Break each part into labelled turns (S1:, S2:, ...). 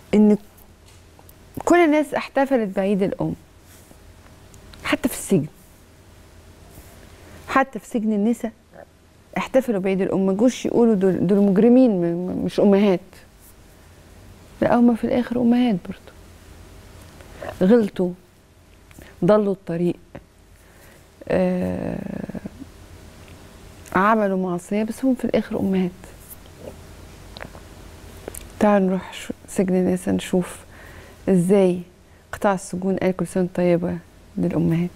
S1: ان كل الناس احتفلت بعيد الام، حتى في السجن، حتى في سجن النساء احتفلوا بعيد الام، ما جوش يقولوا دول مجرمين مش امهات. لا، هما في الاخر امهات برضه، غلطوا، ضلوا الطريق، عملوا معصيه، بس هم في الاخر امهات. تعالوا نروح سجن النساء نشوف ازاي قطاع السجون قال كل سنه طيبه للامهات.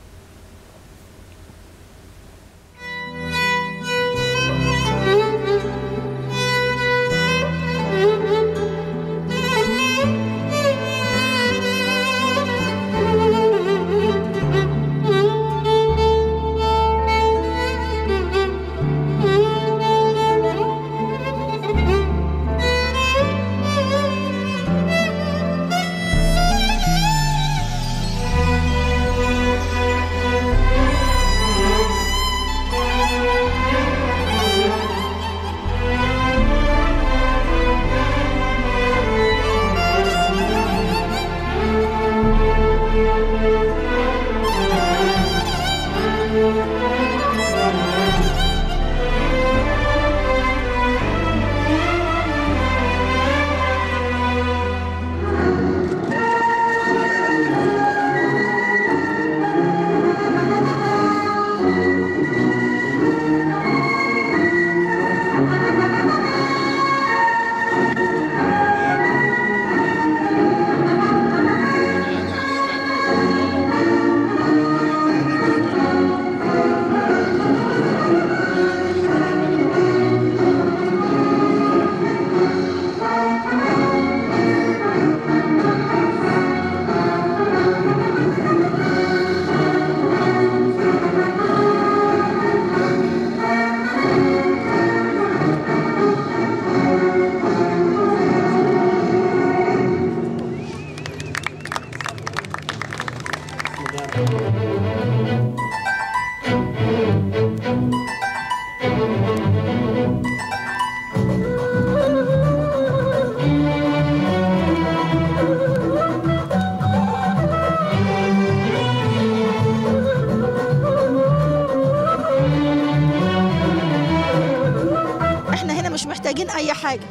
S2: محتاجين اي حاجه،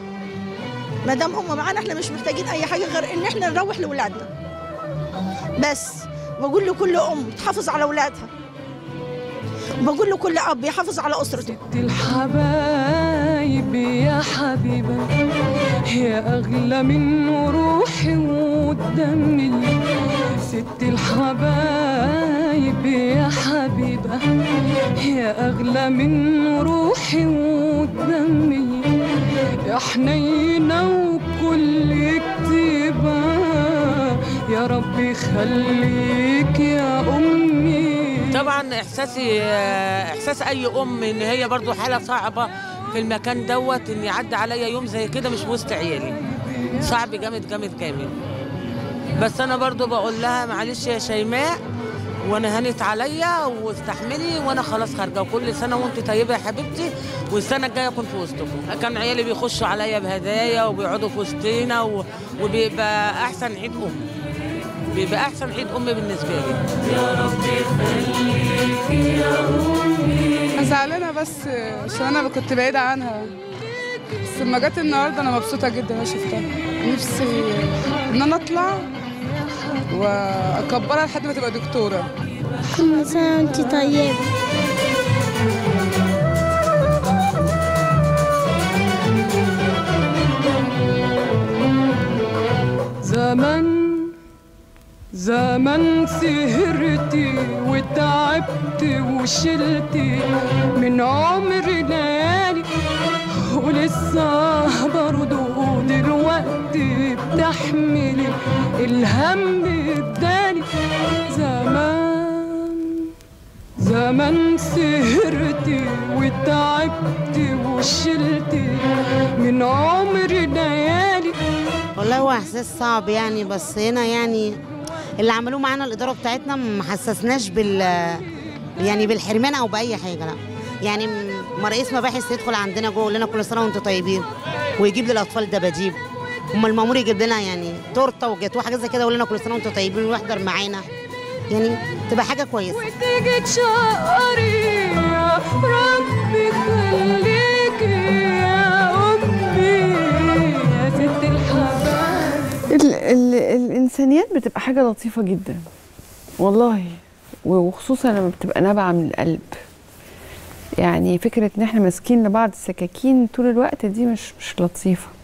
S2: ما دام هم معانا احنا مش محتاجين اي حاجه غير ان احنا نروح لاولادنا بس. بقول لكل ام تحافظ على اولادها، وبقول لكل اب يحافظ على اسرته.
S3: ست الحبايب يا حبيبه يا اغلى من روحي ودمي، ست الحبايب يا حبيبه يا اغلى من روحي ودمي، يا حنينه وكل كتيبه يا رب يخليك يا امي.
S4: طبعا احساس اي ام ان هي برضو حاله صعبه في المكان دوت، ان يعدي عليا يوم زي كده مش وسط عيالي، صعب جامد جامد جامد. بس انا برضو بقول لها معلش يا شيماء، وانا هنت عليا واستحملي، وانا خلاص خارجه، وكل سنه وانت طيبه يا حبيبتي، والسنه الجايه اكون في وسطكم. كان عيالي بيخشوا عليا بهدايا وبيقعدوا في وسطينا وبيبقى احسن عيد بيبقى احسن عيد بالنسبه لي. يا رب يخليك يا امي.
S5: انا زعلانه بس عشان انا كنت بعيده عنها، بس لما جت النهارده انا مبسوطه جدا انا شفتها. نفسي ان انا اطلع واكبرها لحد ما تبقى دكتوره.
S6: كل سنه وانت طيبه.
S3: زمان سهرتي وتعبت وشلتي من عمري ليالي، ولسه برضو دلوقتي بتحملي الهم الداني. زمان سهرتي وتعبت وشلتي من عمري ليالي.
S7: والله هو احساس صعب يعني، بس هنا يعني اللي عملوه معانا الاداره بتاعتنا ما حسسناش يعني بالحرمان او باي حاجه، لا يعني رئيس مباحث يدخل عندنا جوه يقول لنا كل سنه وانتم طيبين، ويجيب للاطفال دباديب اما المأمور يجيب لنا يعني تورته وجاتوه حاجه زي كده ويقول لنا كل سنه وانتم طيبين ويحضر معانا، يعني تبقى حاجه كويسه.
S3: وتيجي تشقري يا ربي خليكي يا امي يا ست الحبايب.
S1: الانسانيات بتبقى حاجه لطيفه جدا والله، وخصوصا لما بتبقى نابعه من القلب. يعني فكره ان احنا ماسكين لبعض السكاكين طول الوقت دي مش لطيفه.